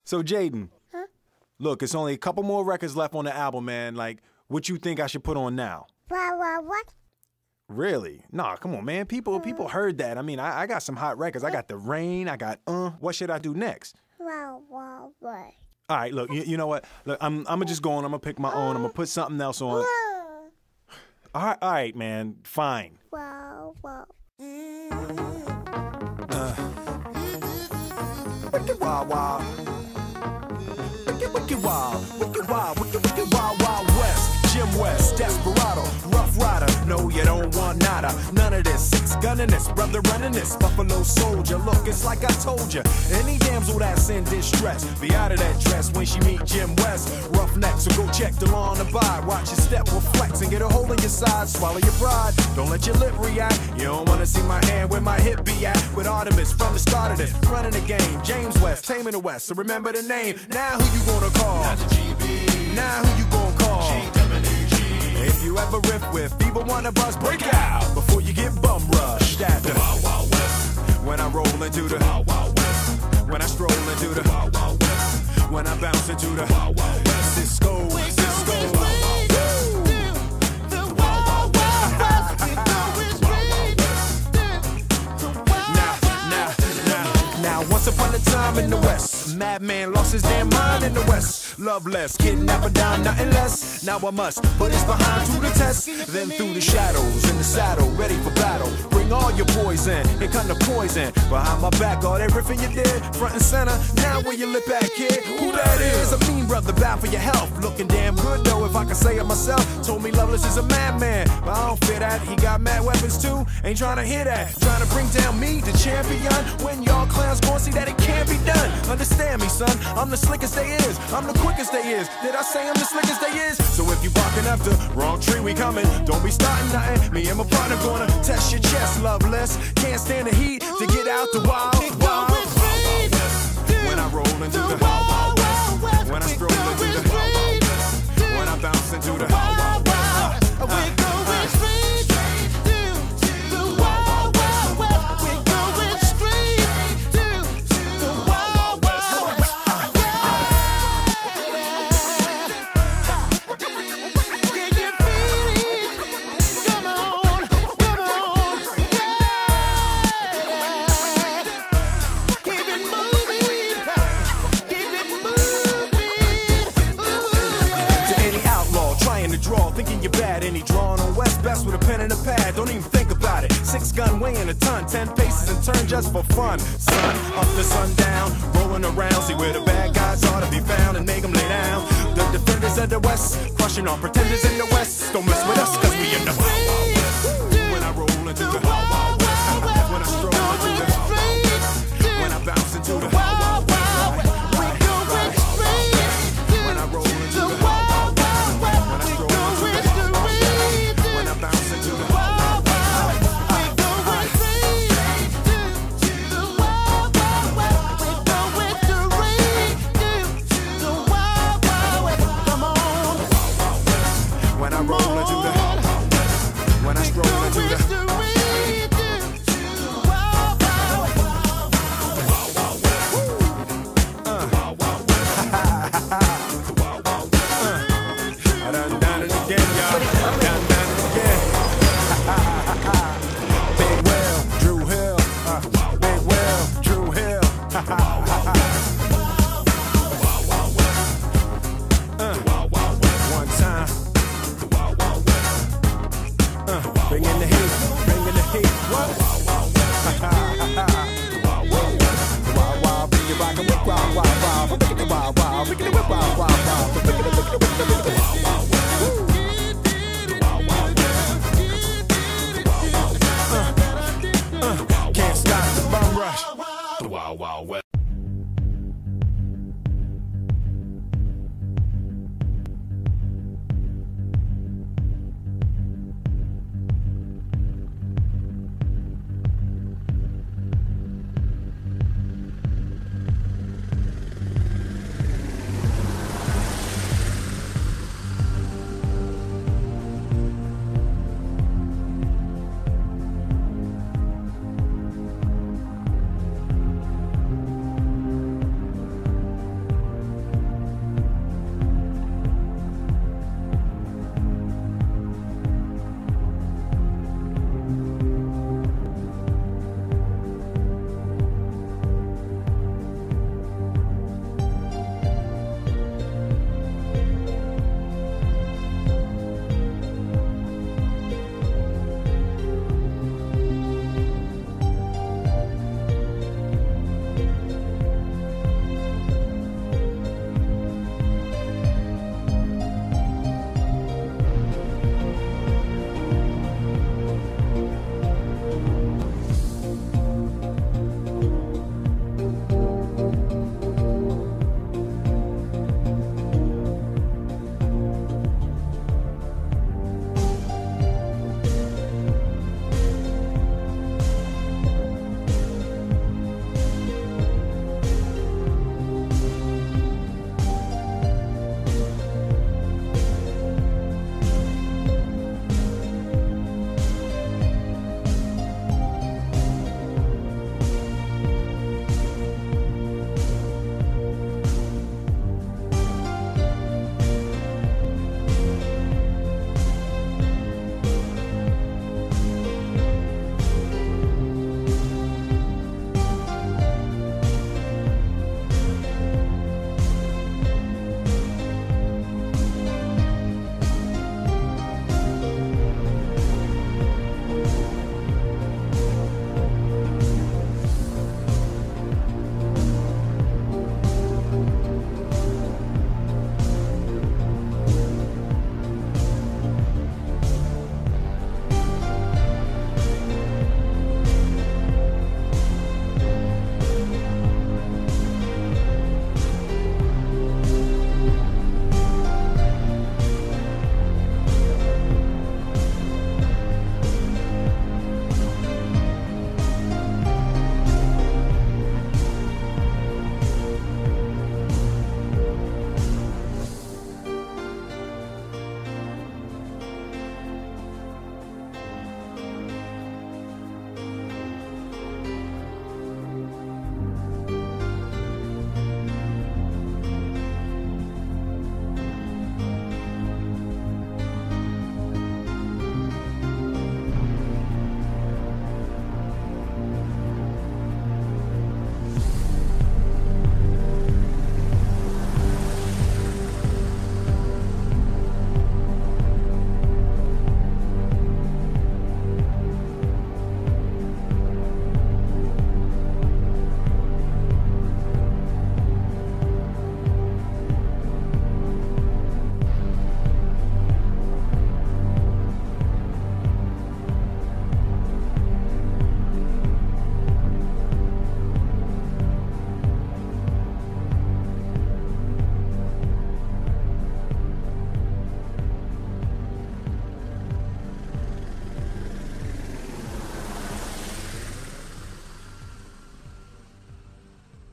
So, Jaden, Huh? look, it's only a couple more records left on the album, man. Like, what you think I should put on now? What? Really? Nah, come on, man. People heard that. I mean, I got some hot records. I got The Rain. I got What should I do next? What? All right, look, you know what? Look, I'm gonna just go on. I'm gonna pick my own. I'm gonna put something else on. All right, man. Fine. Wicked wild, wild. Wicked wild, wicked wild, wicked wild, wild west. Jim West, Desperado, Rough Rider. No, you don't want nada. None of this. Six gunning this, brother running this. Buffalo Soldier. Look, it's like I told you. Any damsel that's in distress, be out of that dress when she meet Jim West. Roughneck, so go check the law and abide. Watch your step will flex and get a hole in your side. Swallow your pride. Don't let your lip react. You don't wanna see my hand where my hip be at. With Artemis from the start of this, running the game. James West, taming the West. So remember the name. Now who you gonna call? Not the GB. Now who you gonna call? If you ever riff with fever, wanna bust, break out before you get bum rushed at the Wild Wild West. when I roll into the Wild Wild West. when I stroll into the Wild Wild West. when I bounce into the Wild Wild West. Cisco, Cisco. Now, once upon a time in the West, madman lost his damn mind in the West. Loveless, kidnapper down, nothing less. Now I must put his behind to the test. Then through the shadows, in the saddle, ready for battle. Bring all your poison, here come the poison. Behind my back, all everything you did, front and center. Now where you lip at, kid? Who that is? A mean brother, bad for your health. Looking damn good though, if I can say it myself. Told me Loveless is a madman, but I don't fear that. He got mad weapons too, ain't trying to hear that. Trying to bring down me, the champion, when y'all clowns gon' see that it can't be done. Understand me, son, I'm the slickest they is, I'm the quickest they is. Did I say I'm the slickest they is? So if you barking up the wrong tree, we coming. Don't be starting nothing, me and my partner gonna test your chest, Loveless. Can't stand the heat to get out the wild, wild. When I roll into the when I stroll into the when I bounce into the draw, thinking you're bad. Any drawing on West best with a pen and a pad. Don't even think about it. 6 gun weighing a ton, 10 paces and turn just for fun. Sun up to sundown, rolling around. See where the bad guys are to be found and make them lay down. The defenders of the West, crushing all pretenders in the West. Don't mess with us, cause we in the Wild Wild West. When I roll into the Wild Wild West, when I stroll into the Wild Wild West, when I bounce into the Wild Wild West. When I roll into the when I stroll into the I done it again, y'all. Done it again. Big Will, Drew Hill. Big Will, Drew Hill. One time. Bringing the heat, bringing the heat. What? Wild, wild, bring it rockin' with wild, wild, wild. Look at the wild, wild, look at the wild, wild, wild. Look at the can't stop the bum rush. The Wild Wild West.